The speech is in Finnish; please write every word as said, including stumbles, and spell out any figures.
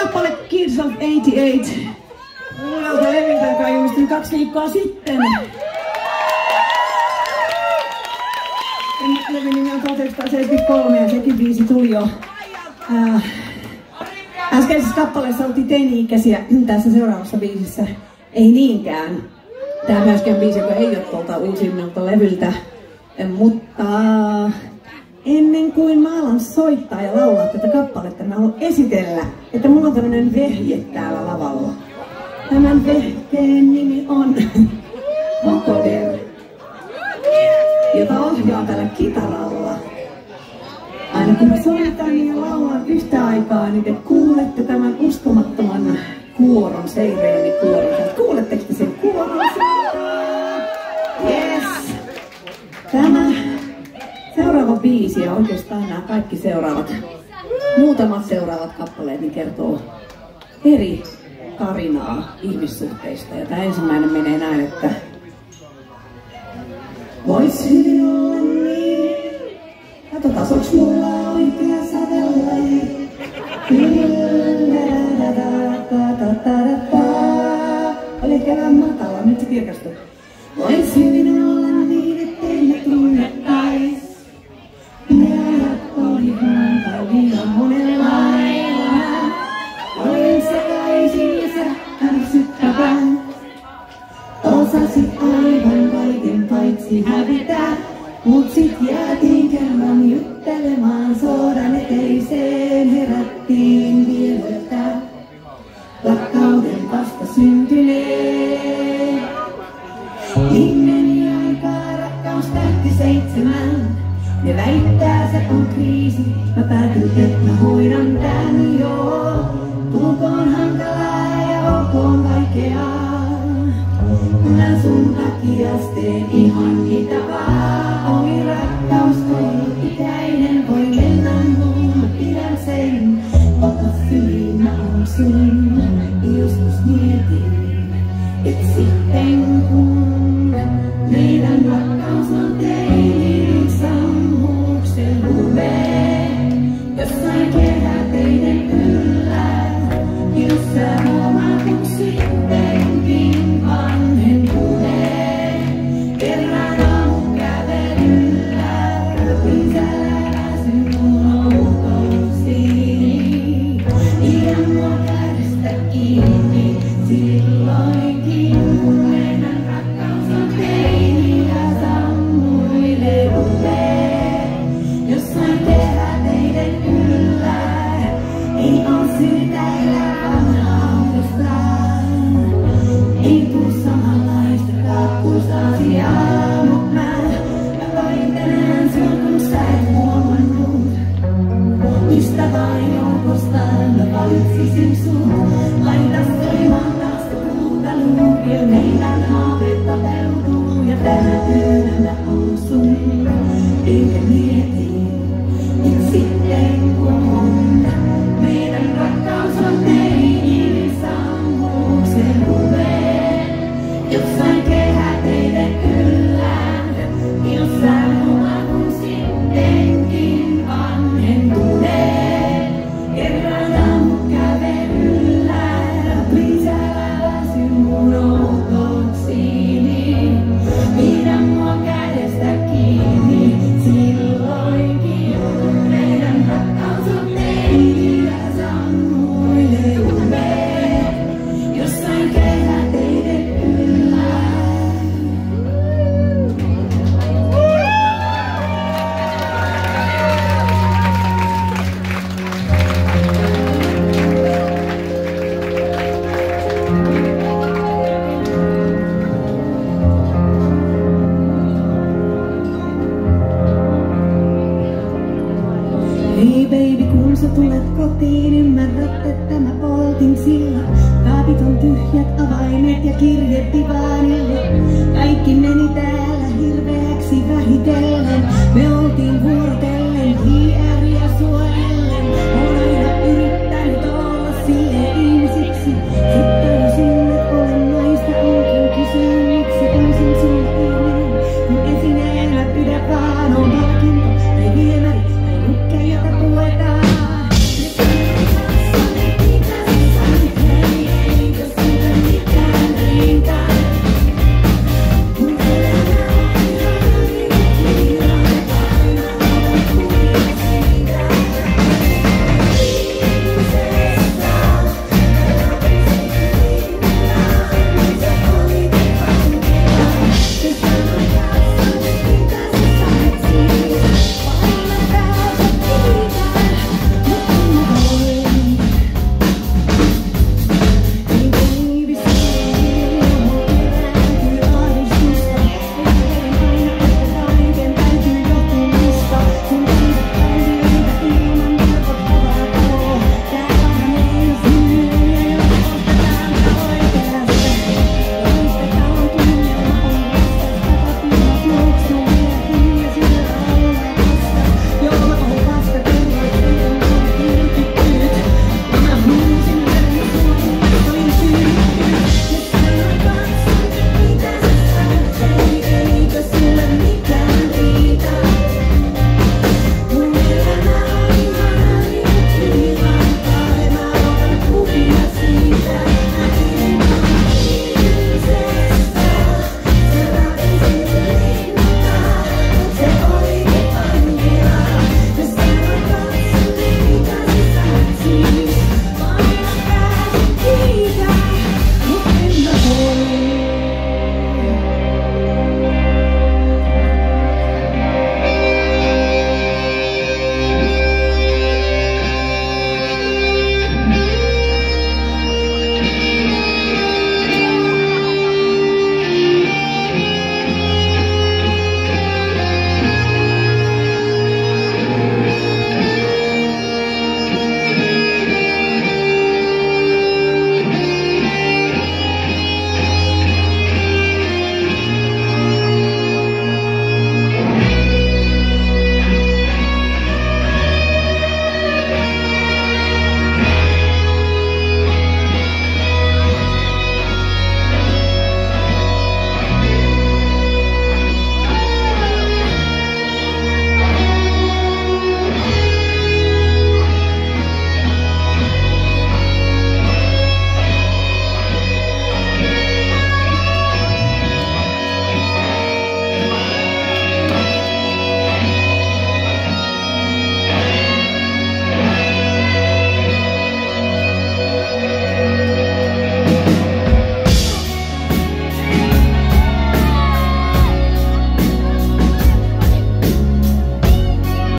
kappale Kids of eighty-eight. Uudelta levyltä, joka ilmestyi kaksi viikkoa sitten. Levy nimi on tuhatyhdeksänsataaseitsemänkymmentäkolme ja sekin biisi tuli jo. Äh, äskeisessä kappaleessa oltiin teini-ikäisiä, tässä seuraavassa biisissä ei niinkään. Tää myöskään biisi, joka ei ole tuolta uusimmalta levyltä. Mutta ennen kuin mä alan soittaa ja laulaa tätä kappaletta, mä haluan esitellä, että mulla on tämmönen vehje täällä lavalla. Tämän vehkeen nimi on Vocoder, jota ohjaa tällä kitaralla. Aina kun mä soitan ja laulan yhtä aikaa, niin te kuulette tämän uskomattoman kuoron, seireenikuoron. Kuuletteko te sen kuoron? Yes! Tämä seuraava biisi ja oikeastaan nämä kaikki seuraavat, muutamat seuraavat kappaleet, niin kertoo eri tarinaa ihmissuhteista. Ja tämä ensimmäinen menee näin, että vois hyvin olla niin. Katsotaan, onks mulla oikea sävelle? Oli ehkä vähän matala, nyt se kirkastuu. Vois hyvin olla niin, ettei me tunnettais. Ne ajat olihan tai liian monenlailla. Olin sekaisin ja sä ärsyttävän. Osasit aivan kaiken paitsi hävitä. Mut sit jäätiin kerran juttelemaan sodan eteiseen. Herättiin vieltä rakkauden vasta syntyneen. Niin meni aikaa, rakkaus tähti seitsemän. Ne väittää se on kriisi, mä päätin, että mä hoidan tän joo. Tulkoon hankalaa ja olkoon vaikeaa. Mä sun takia teen ihan mitä vaan. Oli rakkaus ollut ikäinen, voi mennä muun, mä pidän sen. Ota syliin, mä oon sun. Joskus mietin, et sitten kun meidän rakkaus on teini, sammuksen luveen. Jossain kehäteiden yllä, jossa huomaa kun sittenkin vanhentunee. Kerran aamun kävelyllä, isällä väsyn mun outouksiini. Pidän mua kädestä kiinni, silloinkin kun meidän rakkaus on teini ja sammuilee uleen. Jossain kehäteiden yllä, ei oo syytä elää vanhaa uudestaan. Ei tuu samanlaista kaakkuista asiaa, mut mä, mä valitelen sun kun sä et huomannut. Mistä vain joukostaan mä valitsisin sun. Laitas soimaan taas puuta luupio, meidän haave toteutuu ja tänä yönä mä oon sun. Enkä mieti, et sitten kun meidän rakkaus on teini, sammuksen luveen. Jossain kehäteiden yllä, jossain mua kun sittenkin vanhentunee. Kerran aamun kävelyllä, lisällä väsyn mun outouksiini. Pidän mua kädestä kiinni, silloinkin kun meidän rakkaus on teini ja sammuilee umeen. Jossain kehäteiden yllä. Hei baby, kun sä tulet kotiin, ymmärrät, että mä poltin silloin. Kaapit on tyhjät, avaimet ja kirje divaanilla. Kaikki meni täällä hirveäksi vähitellen. Me oltiin vuorotellen.